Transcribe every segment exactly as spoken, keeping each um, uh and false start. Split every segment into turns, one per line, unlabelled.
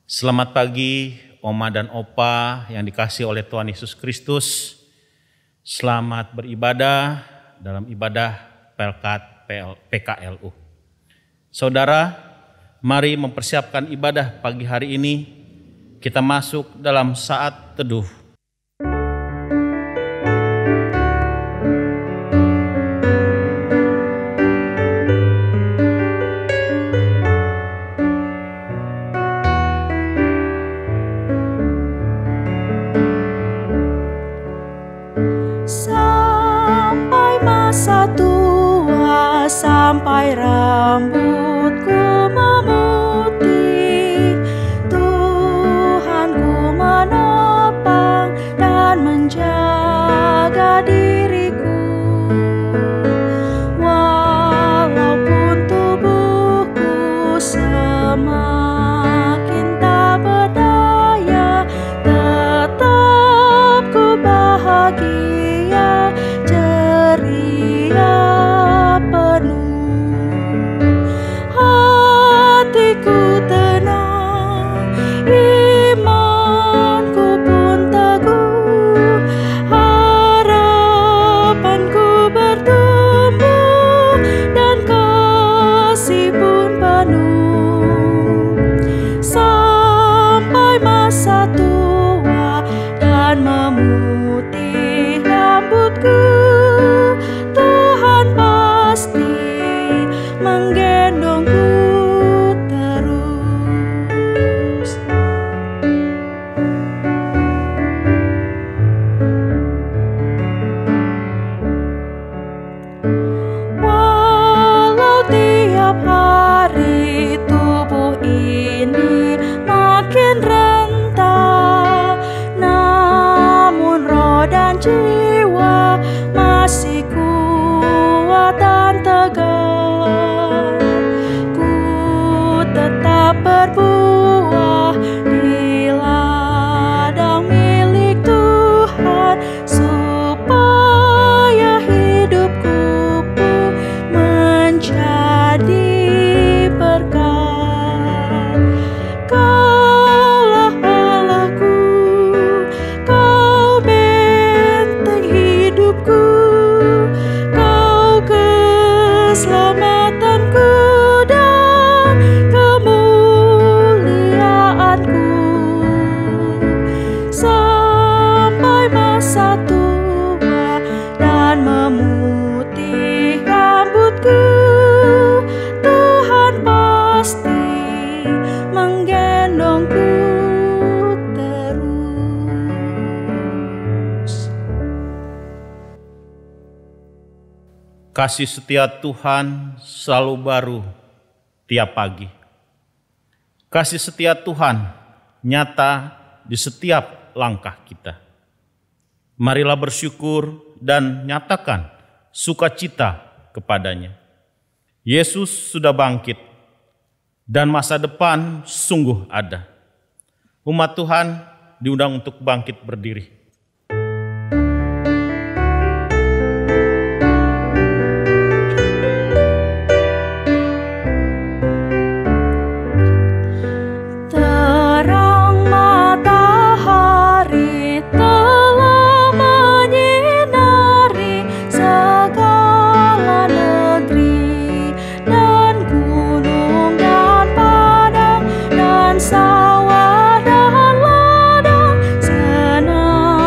Selamat pagi Oma dan Opa yang dikasihi oleh Tuhan Yesus Kristus. Selamat beribadah dalam ibadah Pelkat P K L U. Saudara, mari mempersiapkan ibadah pagi hari ini. Kita masuk dalam saat teduh.
Sampai rambutku memutih, Tuhanku menopang dan menjaga diriku. Walaupun tubuhku semakin tak berdaya, tetap ku bahagia, ceria hatiku tenang, imanku pun teguh, harapanku bertumbuh dan kasih pun penuh. Sampai masa tua dan memutih rambutku, Tuhan pasti menggendongku terus. Walau tiap hari tubuh ini makin renta, namun roh dan jiwa masih kuat dan tegar. Ku tetap berbuah di ladang milik Tuhan, supaya hidupku pun menjadi berkat. Kaulah Allahku, Kau benteng hidupku, Kau keselamatanku dan kemuliaanku. Sampai masa tua dan memutih rambutku, Tuhan pasti menggendongku terus.
Kasih setia Tuhan selalu baru tiap pagi. Kasih setia Tuhan nyata di setiap langkah kita. Marilah bersyukur dan nyatakan sukacita kepadanya. Yesus sudah bangkit dan masa depan sungguh ada. Umat Tuhan diundang untuk bangkit berdiri.
Sawah dan ladang senang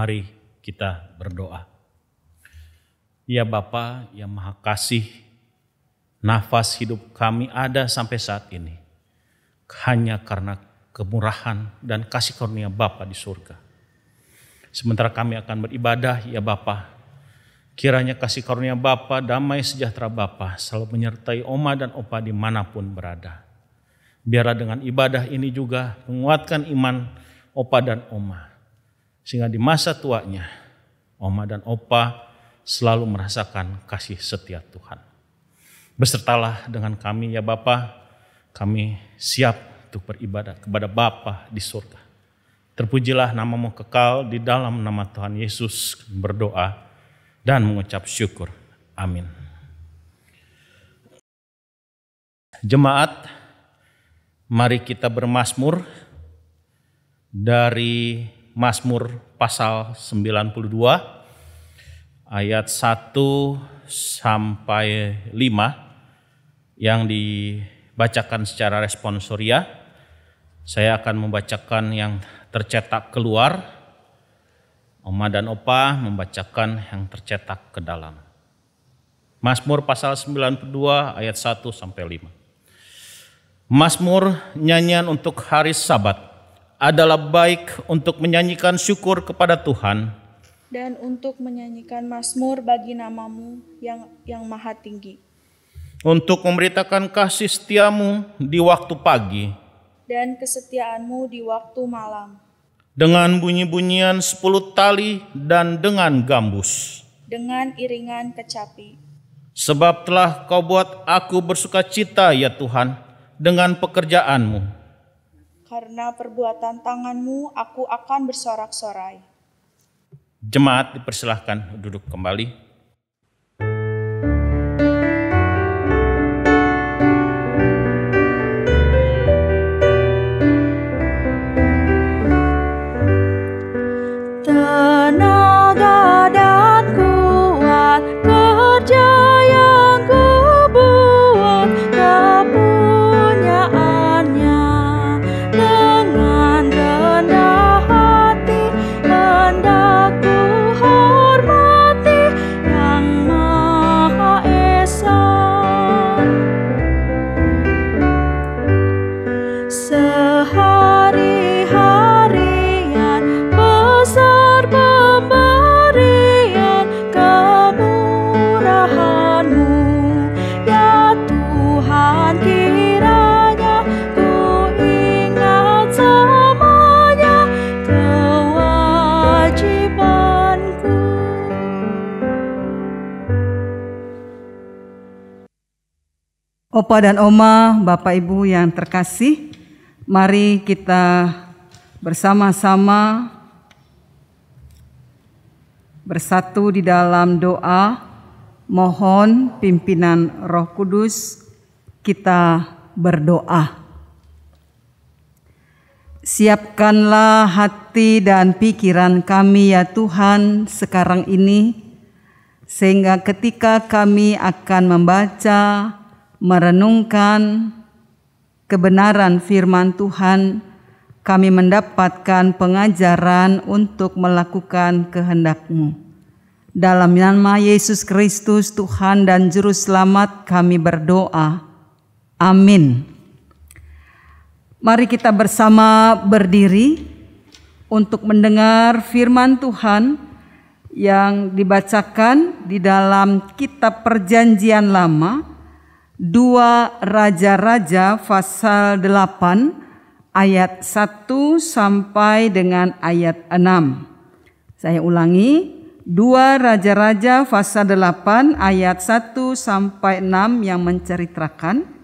Mari kita berdoa. Ya Bapa yang Maha Kasih, nafas hidup kami ada sampai saat ini hanya karena kemurahan dan kasih karunia Bapa di surga. Sementara kami akan beribadah, ya Bapa, kiranya kasih karunia Bapa, damai sejahtera Bapa selalu menyertai Oma dan Opa dimanapun berada. Biarlah dengan ibadah ini juga menguatkan iman Opa dan Oma, sehingga di masa tuanya Oma dan Opa selalu merasakan kasih setia Tuhan. Besertalah dengan kami ya Bapa, kami siap untuk beribadah kepada Bapa di surga. Terpujilah namamu kekal, di dalam nama Tuhan Yesus berdoa dan mengucap syukur. Amin. Jemaat, mari kita bermazmur dari Mazmur pasal sembilan puluh dua ayat satu sampai lima yang dibacakan secara responsoria. Saya akan membacakan yang tercetak keluar, Oma dan Opa membacakan yang tercetak ke dalam. Mazmur pasal sembilan puluh dua ayat satu sampai lima. Mazmur nyanyian untuk hari Sabat adalah baik untuk menyanyikan syukur kepada Tuhan
dan untuk menyanyikan mazmur bagi namamu yang yang maha tinggi,
untuk memberitakan kasih setiamu di waktu pagi
dan kesetiaanmu di waktu malam,
dengan bunyi-bunyian sepuluh tali dan dengan gambus,
dengan iringan kecapi.
Sebab telah kau buat aku bersukacita ya Tuhan dengan pekerjaanmu.
Karena perbuatan tanganmu aku akan bersorak-sorai.
Jemaat dipersilahkan duduk kembali.
Tenaga dan kuat kerja yang kubuat kepunyaannya, dengan rendah hati hendak ku hormati yang Maha Esa. Sehari-harian besar pemberian kemurahan-Mu, ya Tuhan, kiranya ku ingat semuanya kewajibanku.
Opa dan Oma, Bapak Ibu yang terkasih, mari kita bersama-sama bersatu di dalam doa, mohon pimpinan Roh Kudus. Kita berdoa. Siapkanlah hati dan pikiran kami ya Tuhan sekarang ini, sehingga ketika kami akan membaca, merenungkan kebenaran firman Tuhan, kami mendapatkan pengajaran untuk melakukan kehendak-Mu. Dalam nama Yesus Kristus Tuhan dan Juru Selamat kami berdoa. Amin. Mari kita bersama berdiri untuk mendengar firman Tuhan yang dibacakan di dalam kitab Perjanjian Lama, dua Raja-Raja pasal delapan ayat satu sampai dengan ayat enam. Saya ulangi, dua Raja-Raja pasal delapan ayat satu sampai enam yang menceritakan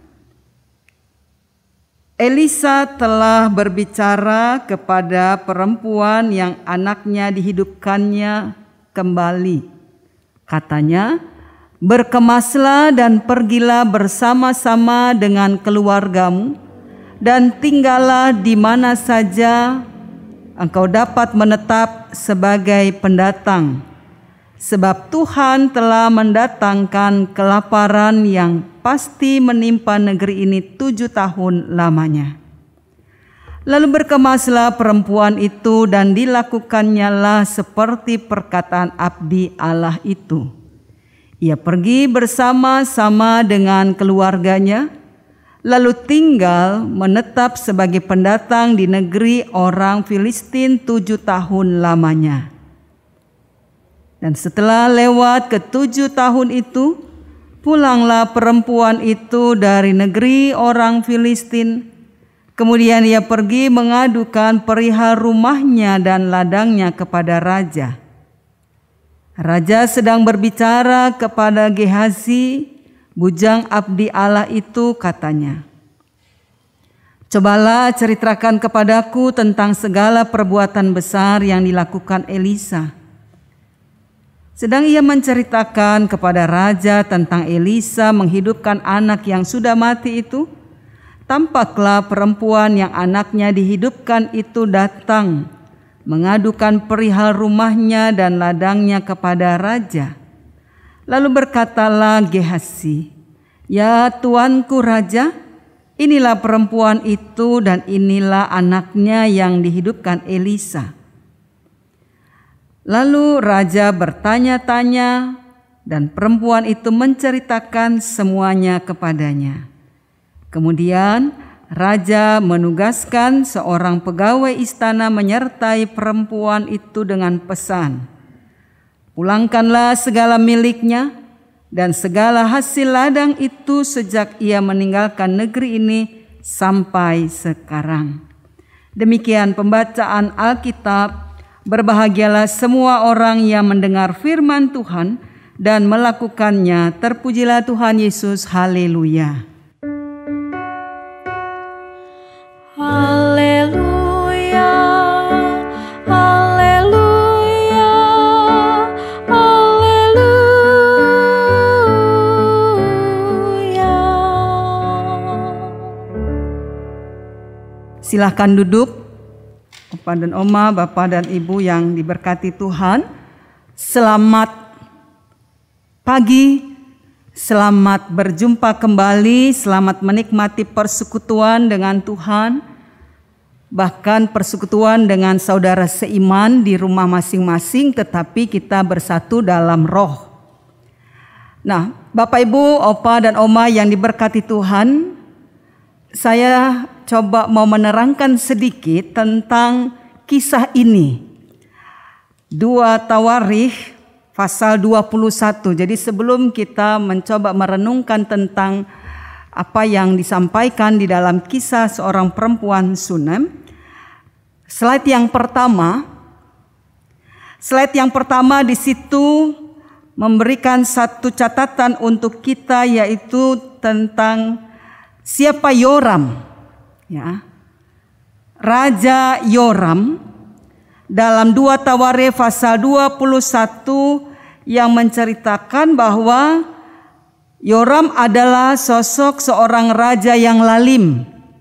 Elisa telah berbicara kepada perempuan yang anaknya dihidupkannya kembali. Katanya, berkemaslah dan pergilah bersama-sama dengan keluargamu dan tinggallah di mana saja engkau dapat menetap sebagai pendatang. Sebab Tuhan telah mendatangkan kelaparan yang pasti menimpa negeri ini tujuh tahun lamanya. Lalu berkemaslah perempuan itu dan dilakukannya seperti perkataan abdi Allah itu. Ia pergi bersama-sama dengan keluarganya, lalu tinggal menetap sebagai pendatang di negeri orang Filistin tujuh tahun lamanya. Dan setelah lewat ketujuh tahun itu, pulanglah perempuan itu dari negeri orang Filistin. Kemudian ia pergi mengadukan perihal rumahnya dan ladangnya kepada raja. Raja sedang berbicara kepada Gehazi, bujang abdi Allah itu, katanya, "Cobalah ceritakan kepadaku tentang segala perbuatan besar yang dilakukan Elisa." Sedang ia menceritakan kepada raja tentang Elisa menghidupkan anak yang sudah mati itu, tampaklah perempuan yang anaknya dihidupkan itu datang mengadukan perihal rumahnya dan ladangnya kepada raja. Lalu berkatalah Gehazi, "Ya tuanku raja, inilah perempuan itu dan inilah anaknya yang dihidupkan Elisa." Lalu raja bertanya-tanya dan perempuan itu menceritakan semuanya kepadanya. Kemudian raja menugaskan seorang pegawai istana menyertai perempuan itu dengan pesan, "Pulangkanlah segala miliknya dan segala hasil ladang itu sejak ia meninggalkan negeri ini sampai sekarang." Demikian pembacaan Alkitab. Berbahagialah semua orang yang mendengar firman Tuhan dan melakukannya. Terpujilah Tuhan Yesus. Haleluya.
Haleluya, haleluya, haleluya.
Silahkan duduk. Opa dan Oma, Bapak dan Ibu yang diberkati Tuhan. Selamat pagi, selamat berjumpa kembali, selamat menikmati persekutuan dengan Tuhan. Bahkan persekutuan dengan saudara seiman di rumah masing-masing, tetapi kita bersatu dalam roh. Nah, Bapak Ibu, Opa dan Oma yang diberkati Tuhan, saya coba mau menerangkan sedikit tentang kisah ini. dua Tawarikh pasal dua puluh satu. Jadi sebelum kita mencoba merenungkan tentang apa yang disampaikan di dalam kisah seorang perempuan Sunem, slide yang pertama, slide yang pertama di situ memberikan satu catatan untuk kita, yaitu tentang siapa Yoram. Ya, Raja Yoram dalam dua Tawarikh pasal dua puluh satu yang menceritakan bahwa Yoram adalah sosok seorang raja yang lalim,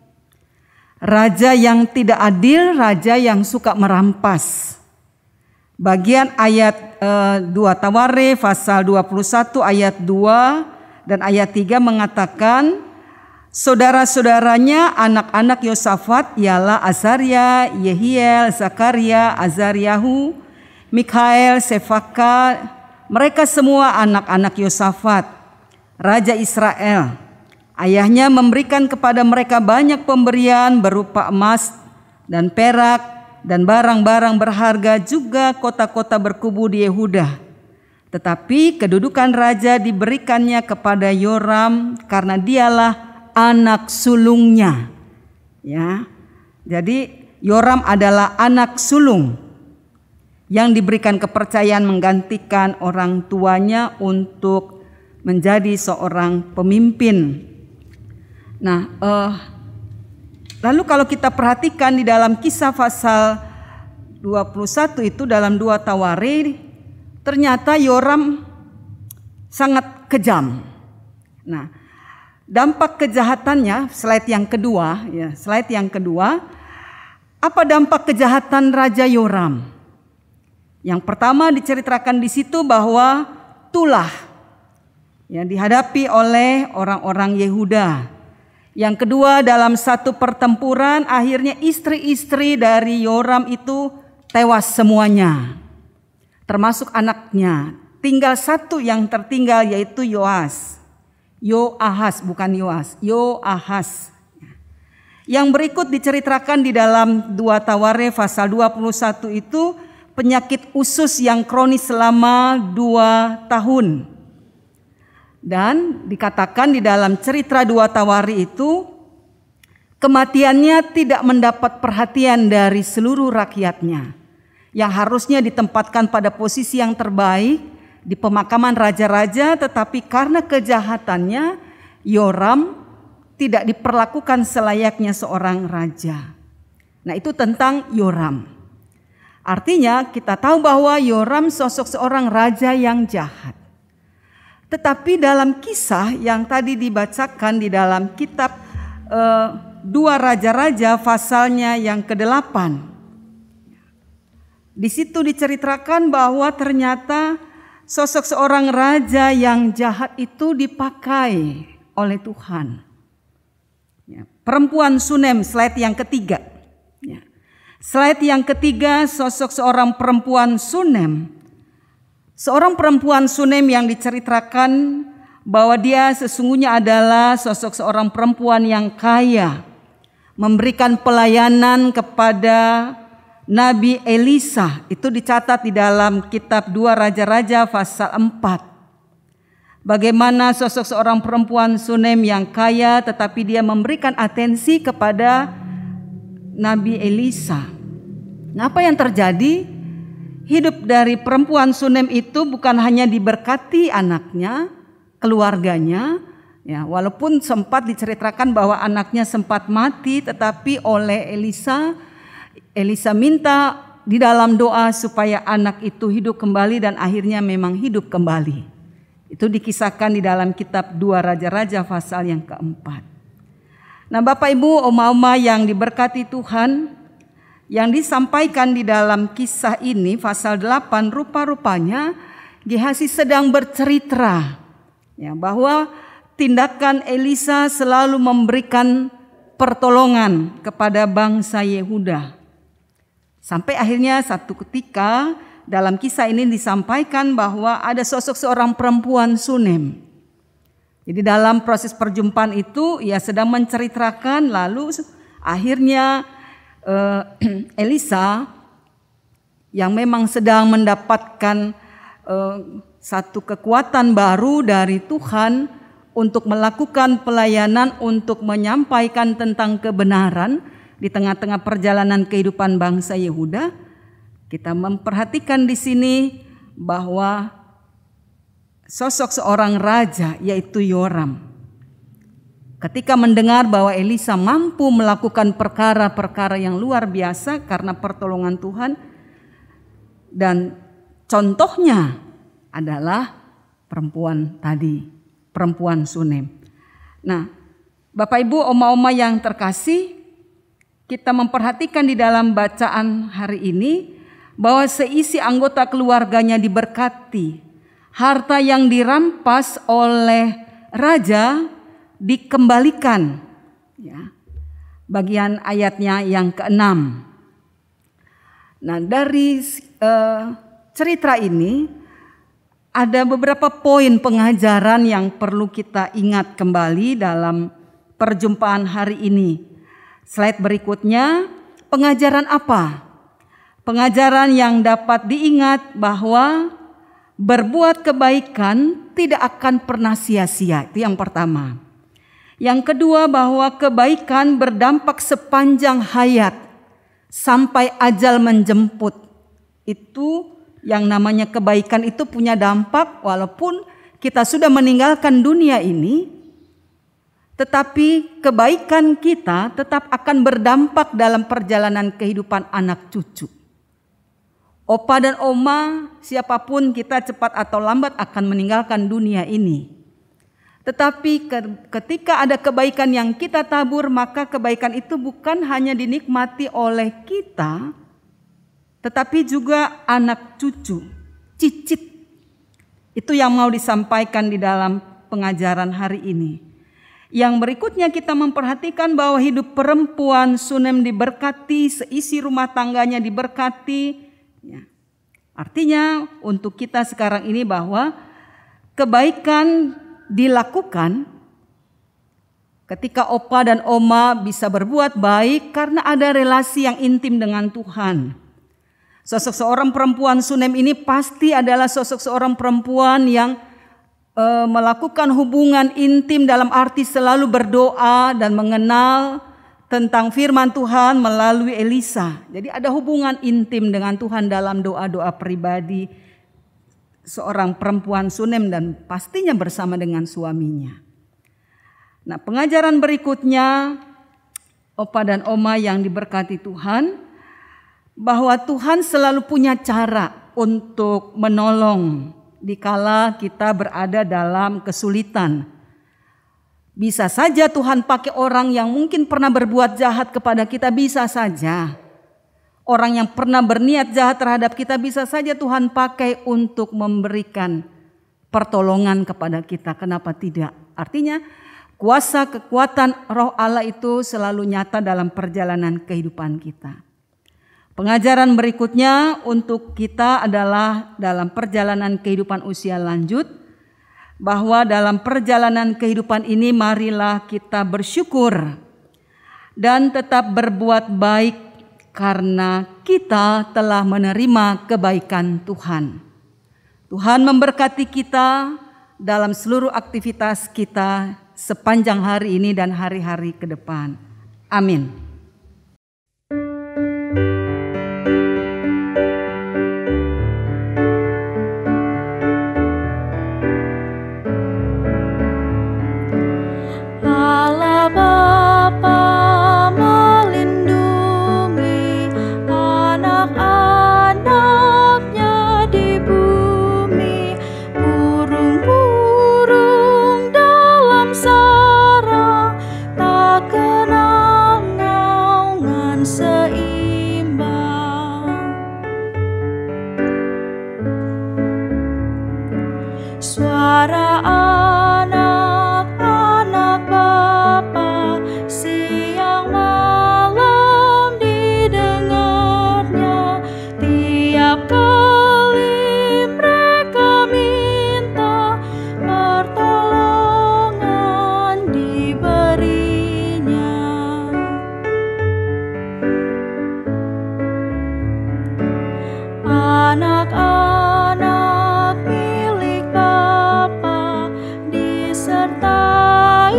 raja yang tidak adil, raja yang suka merampas. Bagian ayat eh, dua Tawarikh pasal dua puluh satu ayat dua dan ayat tiga mengatakan, saudara-saudaranya anak-anak Yosafat ialah Azaria, Yehiel, Zakaria, Azariahu, Mikhael, Sefaka. Mereka semua anak-anak Yosafat, Raja Israel. Ayahnya memberikan kepada mereka banyak pemberian berupa emas dan perak dan barang-barang berharga, juga kota-kota berkubu di Yehuda. Tetapi kedudukan raja diberikannya kepada Yoram karena dialah anak sulungnya. Ya. Jadi Yoram adalah anak sulung yang diberikan kepercayaan menggantikan orang tuanya untuk menjadi seorang pemimpin. Nah, eh, lalu kalau kita perhatikan di dalam kisah pasal dua puluh satu itu dalam dua Tawarikh, ternyata Yoram sangat kejam. Nah, dampak kejahatannya, slide yang kedua, ya, slide yang kedua, apa dampak kejahatan Raja Yoram? Yang pertama diceritakan di situ bahwa tulah yang dihadapi oleh orang-orang Yehuda Yang kedua, dalam satu pertempuran akhirnya istri-istri dari Yoram itu tewas semuanya, termasuk anaknya. Tinggal satu yang tertinggal, yaitu Yoas. Yoahas, bukan Yoas, Yoahas. Yang berikut diceritakan di dalam dua Tawarikh pasal dua puluh satu itu penyakit usus yang kronis selama dua tahun. Dan dikatakan di dalam cerita dua Tawarikh itu kematiannya tidak mendapat perhatian dari seluruh rakyatnya, yang harusnya ditempatkan pada posisi yang terbaik di pemakaman raja-raja, tetapi karena kejahatannya Yoram tidak diperlakukan selayaknya seorang raja. Nah, itu tentang Yoram. Artinya kita tahu bahwa Yoram sosok seorang raja yang jahat. Tetapi dalam kisah yang tadi dibacakan di dalam kitab eh, dua Raja-Raja pasalnya yang kedelapan, di situ diceritakan bahwa ternyata sosok seorang raja yang jahat itu dipakai oleh Tuhan. Ya, perempuan Sunem, slide yang ketiga. Ya. Slide yang ketiga, sosok seorang perempuan Sunem. Seorang perempuan Sunem yang diceritakan bahwa dia sesungguhnya adalah sosok seorang perempuan yang kaya, memberikan pelayanan kepada Nabi Elisa. Itu dicatat di dalam kitab dua Raja-Raja pasal empat. Bagaimana sosok seorang perempuan Sunem yang kaya tetapi dia memberikan atensi kepada Nabi Elisa. Nah, apa yang terjadi? Hidup dari perempuan Sunem itu bukan hanya diberkati anaknya, keluarganya, ya, walaupun sempat diceritakan bahwa anaknya sempat mati, tetapi oleh Elisa Elisa minta di dalam doa supaya anak itu hidup kembali dan akhirnya memang hidup kembali. Itu dikisahkan di dalam kitab dua Raja-Raja pasal yang keempat. Nah, Bapak Ibu, oma-oma yang diberkati Tuhan, yang disampaikan di dalam kisah ini pasal delapan, rupa-rupanya Gehazi sedang bercerita ya, bahwa tindakan Elisa selalu memberikan pertolongan kepada bangsa Yehuda. Sampai akhirnya satu ketika dalam kisah ini disampaikan bahwa ada sosok seorang perempuan Sunem. Jadi dalam proses perjumpaan itu ia sedang menceritakan, lalu akhirnya eh, Elisa yang memang sedang mendapatkan eh, satu kekuatan baru dari Tuhan untuk melakukan pelayanan, untuk menyampaikan tentang kebenaran di tengah-tengah perjalanan kehidupan bangsa Yehuda. Kita memperhatikan di sini bahwa sosok seorang raja yaitu Yoram, ketika mendengar bahwa Elisa mampu melakukan perkara-perkara yang luar biasa karena pertolongan Tuhan, dan contohnya adalah perempuan tadi, perempuan Sunem. Nah, Bapak Ibu, oma-oma yang terkasih, kita memperhatikan di dalam bacaan hari ini bahwa seisi anggota keluarganya diberkati. Harta yang dirampas oleh raja dikembalikan. Ya. Bagian ayatnya yang keenam. Nah, dari uh, cerita ini ada beberapa poin pengajaran yang perlu kita ingat kembali dalam perjumpaan hari ini. Slide berikutnya, pengajaran apa? Pengajaran yang dapat diingat bahwa berbuat kebaikan tidak akan pernah sia-sia. Itu yang pertama. Yang kedua, bahwa kebaikan berdampak sepanjang hayat sampai ajal menjemput. Itu yang namanya kebaikan itu punya dampak walaupun kita sudah meninggalkan dunia ini, tetapi kebaikan kita tetap akan berdampak dalam perjalanan kehidupan anak cucu. Opa dan oma, siapapun kita cepat atau lambat akan meninggalkan dunia ini. Tetapi ketika ada kebaikan yang kita tabur, maka kebaikan itu bukan hanya dinikmati oleh kita, tetapi juga anak cucu, cicit. Itu yang mau disampaikan di dalam pengajaran hari ini. Yang berikutnya kita memperhatikan bahwa hidup perempuan Sunem diberkati, seisi rumah tangganya diberkati. Ya. Artinya untuk kita sekarang ini bahwa kebaikan dilakukan ketika opa dan oma bisa berbuat baik karena ada relasi yang intim dengan Tuhan. Sosok seorang perempuan Sunem ini pasti adalah sosok seorang perempuan yang e, melakukan hubungan intim dalam arti selalu berdoa dan mengenal tentang firman Tuhan melalui Elisa. Jadi ada hubungan intim dengan Tuhan dalam doa-doa pribadi seorang perempuan Sunem dan pastinya bersama dengan suaminya. Nah, pengajaran berikutnya opa dan oma yang diberkati Tuhan, bahwa Tuhan selalu punya cara untuk menolong dikala kita berada dalam kesulitan. Bisa saja Tuhan pakai orang yang mungkin pernah berbuat jahat kepada kita, bisa saja. Orang yang pernah berniat jahat terhadap kita bisa saja Tuhan pakai untuk memberikan pertolongan kepada kita. Kenapa tidak? Artinya kuasa kekuatan Roh Allah itu selalu nyata dalam perjalanan kehidupan kita. Pengajaran berikutnya untuk kita adalah dalam perjalanan kehidupan usia lanjut, bahwa dalam perjalanan kehidupan ini marilah kita bersyukur dan tetap berbuat baik karena kita telah menerima kebaikan Tuhan. Tuhan memberkati kita dalam seluruh aktivitas kita sepanjang hari ini dan hari-hari ke depan. Amin.
Allah Bapa melindungi anak-anaknya di bumi, burung-burung dalam sarang tak kenal naungan seimbang. Suara anak-anak Bapa siang malam didengarnya, tiap kali mereka minta pertolongan diberinya. Anak-anak milik Bapa disertai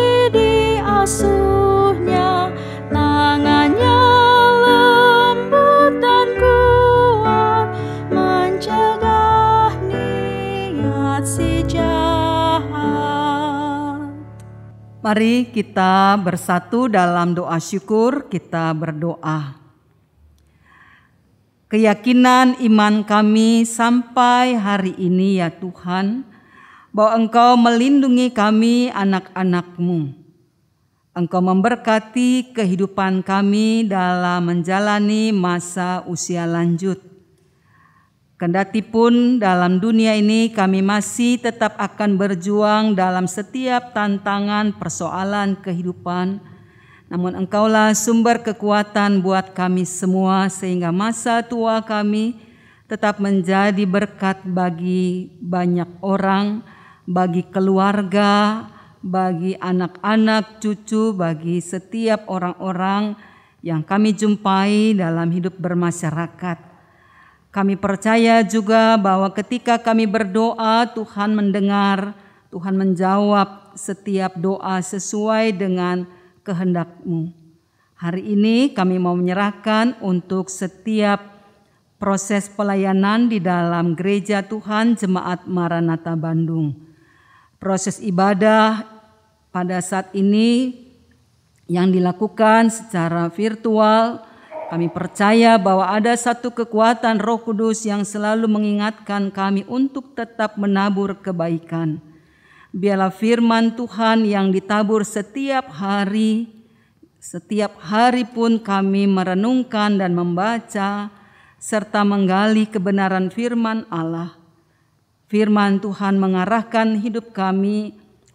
diasuhnya, tangannya lembut dan kuat mencegah niat si jahat.
Mari kita bersatu dalam doa syukur, kita berdoa. Keyakinan iman kami sampai hari ini ya Tuhan, bahwa Engkau melindungi kami anak-anak-Mu. Engkau memberkati kehidupan kami dalam menjalani masa usia lanjut. Kendatipun dalam dunia ini kami masih tetap akan berjuang dalam setiap tantangan persoalan kehidupan, namun Engkaulah sumber kekuatan buat kami semua sehingga masa tua kami tetap menjadi berkat bagi banyak orang, bagi keluarga, bagi anak-anak, cucu, bagi setiap orang-orang yang kami jumpai dalam hidup bermasyarakat. Kami percaya juga bahwa ketika kami berdoa, Tuhan mendengar, Tuhan menjawab setiap doa sesuai dengan kehendak-Mu. Hari ini kami mau menyerahkan untuk setiap proses pelayanan di dalam gereja Tuhan Jemaat Maranatha Bandung. Proses ibadah pada saat ini yang dilakukan secara virtual, kami percaya bahwa ada satu kekuatan Roh Kudus yang selalu mengingatkan kami untuk tetap menabur kebaikan. Biarlah firman Tuhan yang ditabur setiap hari, setiap hari pun kami merenungkan dan membaca, serta menggali kebenaran firman Allah. Firman Tuhan mengarahkan hidup kami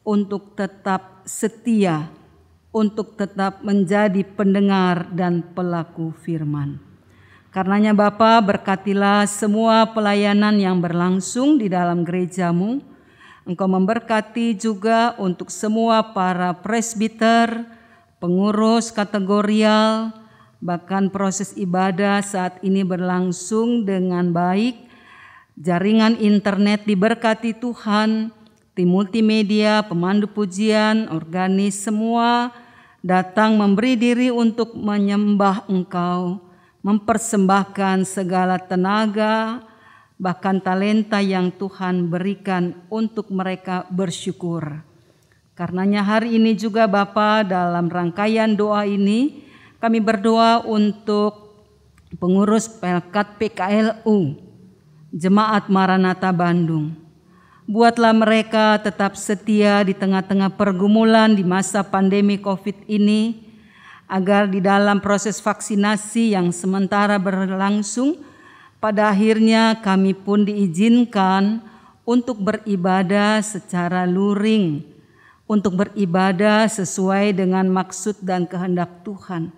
untuk tetap setia, untuk tetap menjadi pendengar dan pelaku firman. Karenanya Bapa, berkatilah semua pelayanan yang berlangsung di dalam gerejamu. Engkau memberkati juga untuk semua para presbiter, pengurus kategorial, bahkan proses ibadah saat ini berlangsung dengan baik. Jaringan internet diberkati Tuhan, tim multimedia, pemandu pujian, organis, semua datang memberi diri untuk menyembah Engkau, mempersembahkan segala tenaga, bahkan talenta yang Tuhan berikan untuk mereka bersyukur. Karenanya hari ini juga Bapa, dalam rangkaian doa ini kami berdoa untuk pengurus Pelkat P K L U, Jemaat Maranatha Bandung. Buatlah mereka tetap setia di tengah-tengah pergumulan di masa pandemi COVID ini, agar di dalam proses vaksinasi yang sementara berlangsung, pada akhirnya kami pun diizinkan untuk beribadah secara luring, untuk beribadah sesuai dengan maksud dan kehendak Tuhan.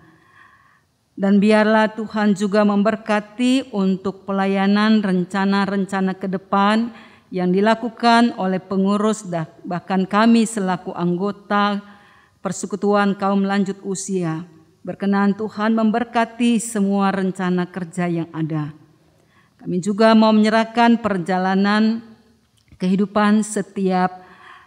Dan biarlah Tuhan juga memberkati untuk pelayanan rencana-rencana ke depan yang dilakukan oleh pengurus bahkan kami selaku anggota Persekutuan Kaum Lanjut Usia. Berkenan Tuhan memberkati semua rencana kerja yang ada. Kami juga mau menyerahkan perjalanan kehidupan setiap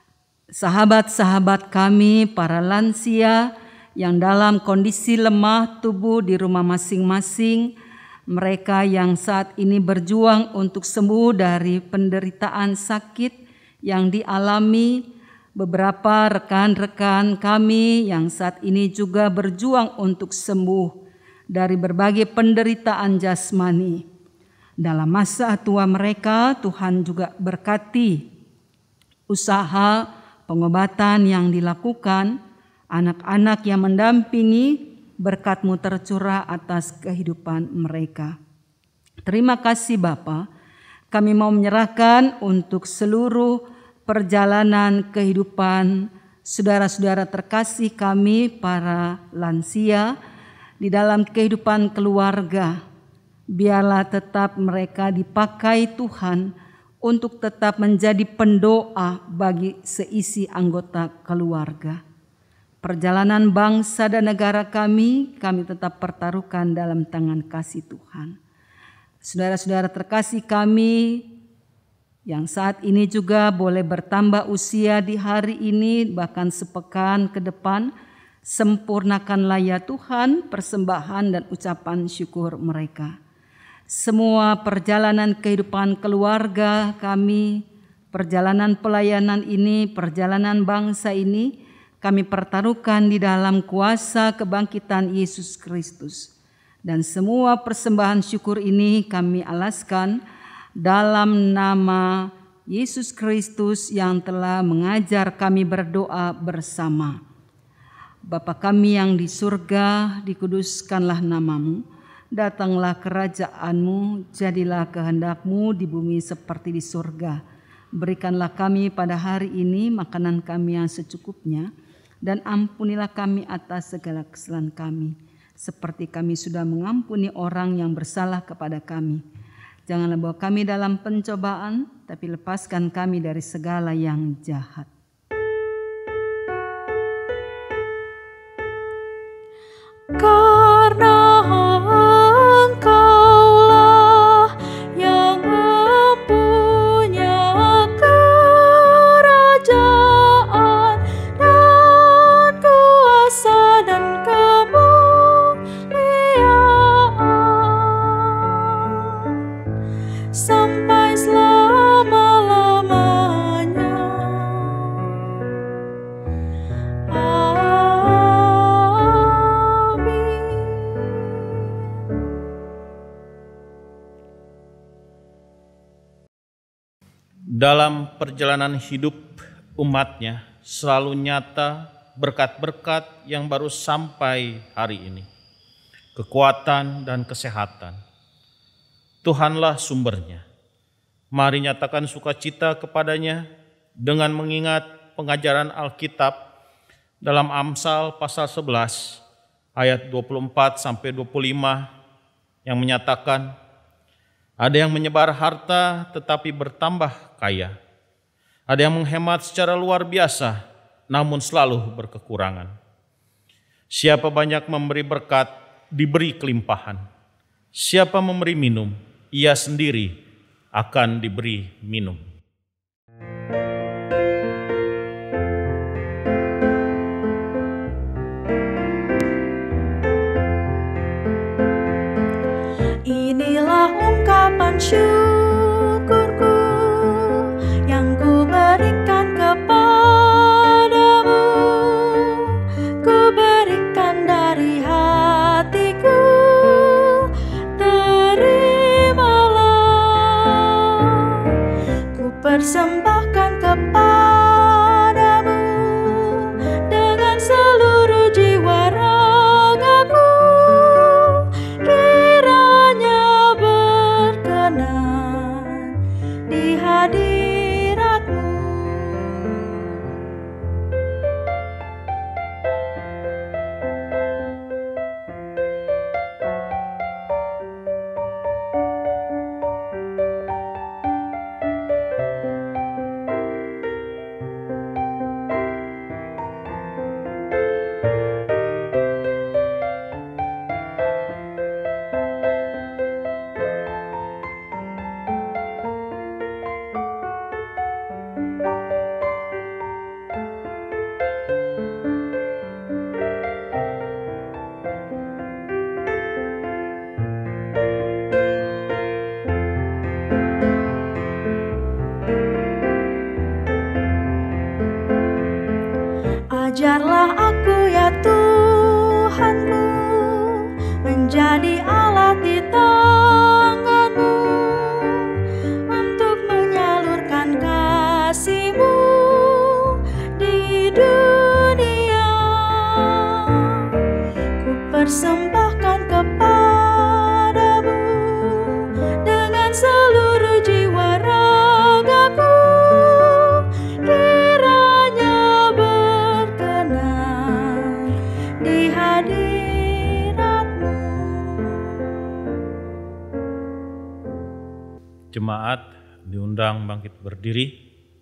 sahabat-sahabat kami, para lansia yang dalam kondisi lemah tubuh di rumah masing-masing, mereka yang saat ini berjuang untuk sembuh dari penderitaan sakit yang dialami, beberapa rekan-rekan kami yang saat ini juga berjuang untuk sembuh dari berbagai penderitaan jasmani. Dalam masa tua mereka, Tuhan juga berkati usaha pengobatan yang dilakukan, anak-anak yang mendampingi, berkat-Mu tercurah atas kehidupan mereka. Terima kasih Bapa, kami mau menyerahkan untuk seluruh perjalanan kehidupan saudara-saudara terkasih kami para lansia di dalam kehidupan keluarga. Biarlah tetap mereka dipakai Tuhan untuk tetap menjadi pendoa bagi seisi anggota keluarga. Perjalanan bangsa dan negara kami, kami tetap pertaruhkan dalam tangan kasih Tuhan. Saudara-saudara terkasih kami yang saat ini juga boleh bertambah usia di hari ini, bahkan sepekan ke depan, sempurnakanlah ya Tuhan persembahan dan ucapan syukur mereka. Semua perjalanan kehidupan keluarga kami, perjalanan pelayanan ini, perjalanan bangsa ini, kami pertaruhkan di dalam kuasa kebangkitan Yesus Kristus. Dan semua persembahan syukur ini kami alaskan dalam nama Yesus Kristus yang telah mengajar kami berdoa bersama. Bapa kami yang di surga, dikuduskanlah nama-Mu. Datanglah kerajaan-Mu, jadilah kehendak-Mu di bumi seperti di surga. Berikanlah kami pada hari ini makanan kami yang secukupnya, dan ampunilah kami atas segala kesalahan kami, seperti kami sudah mengampuni orang yang bersalah kepada kami. Janganlah bawa kami dalam pencobaan, tapi lepaskan kami dari segala yang jahat.
Karena Engkaulah yang mempunyai kerajaan dan kuasa dan kemuliaan sampai selama-lamanya.
Dalam perjalanan hidup umatnya selalu nyata berkat-berkat yang baru sampai hari ini. Kekuatan dan kesehatan. Tuhanlah sumbernya. Mari nyatakan sukacita kepadanya dengan mengingat pengajaran Alkitab dalam Amsal pasal sebelas ayat dua puluh empat sampai dua puluh lima yang menyatakan, ada yang menyebar harta tetapi bertambah kaya. Ada yang menghemat secara luar biasa namun selalu berkekurangan. Siapa banyak memberi berkat, diberi kelimpahan. Siapa memberi minum, ia sendiri akan diberi minum.
Inilah ungkapan syukurku yang ku berikan kepadamu. Ku berikan dari hatiku, terimalah. Ku persembahkan kepadamu dengan seluruh jiwa ragaku. Kiranya berkenan di hadiratmu. Ajarlah aku ya Tuhanku, menjadi alat di tangan-Mu untuk menyalurkan kasih-Mu di dunia. Ku persembahkan kepadamu dengan seluruh jiwa ragaku. Kiranya berkenan di hadirat-Mu.
Jemaat diundang bangkit berdiri.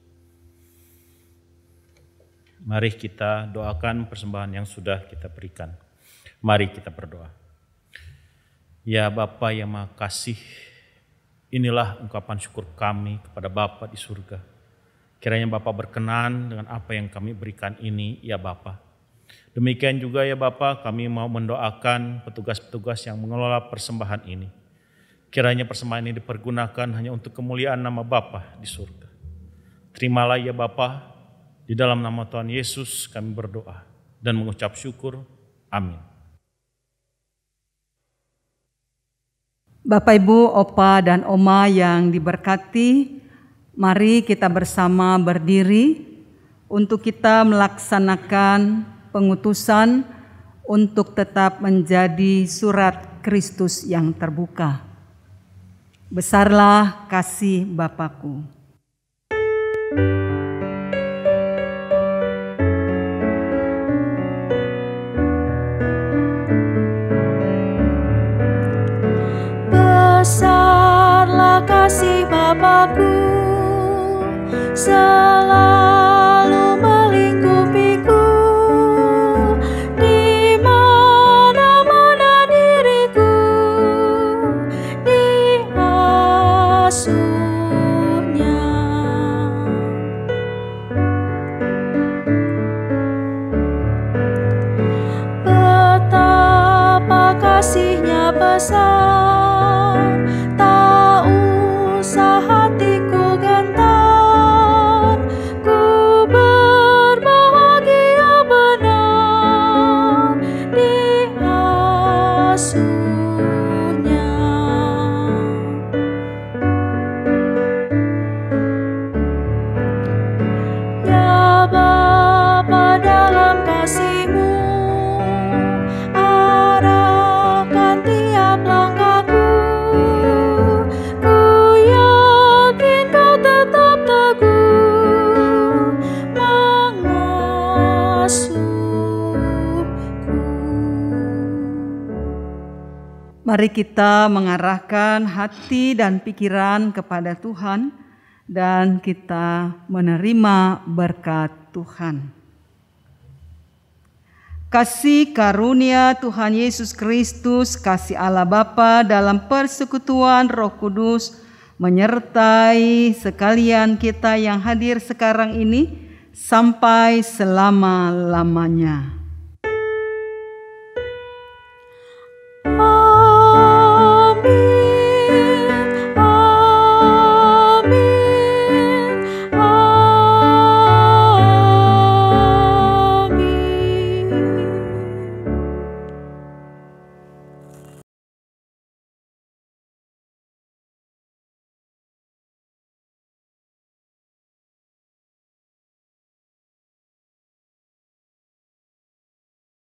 Mari kita doakan persembahan yang sudah kita berikan. Mari kita berdoa. Ya Bapa yang Maha Kasih, inilah ungkapan syukur kami kepada Bapa di surga. Kiranya Bapa berkenan dengan apa yang kami berikan ini, ya Bapa. Demikian juga ya Bapa, kami mau mendoakan petugas-petugas yang mengelola persembahan ini. Kiranya persembahan ini dipergunakan hanya untuk kemuliaan nama Bapa di surga. Terimalah ya Bapa, di dalam nama Tuhan Yesus kami berdoa dan mengucap syukur. Amin.
Bapak, Ibu, Opa, dan Oma yang diberkati, mari kita bersama berdiri untuk kita melaksanakan pengutusan untuk tetap menjadi surat Kristus yang terbuka. Besarlah kasih Bapakku.
Besarlah kasih Bapakku, selalu melingkupiku, di mana-mana diriku diasuhnya. Betapa kasihnya besar, tak usah hatiku gentar, ku berbahagia benar diasuhnya. Ya Bapa, dalam kasih-Mu arahkan tiap langkahku. Ku yakin Kau tetap teguh
Mari kita mengarahkan hati dan pikiran kepada Tuhan dan kita menerima berkat Tuhan. Kasih karunia Tuhan Yesus Kristus, kasih Allah Bapa dalam persekutuan Roh Kudus menyertai sekalian kita yang hadir sekarang ini sampai selama-lamanya.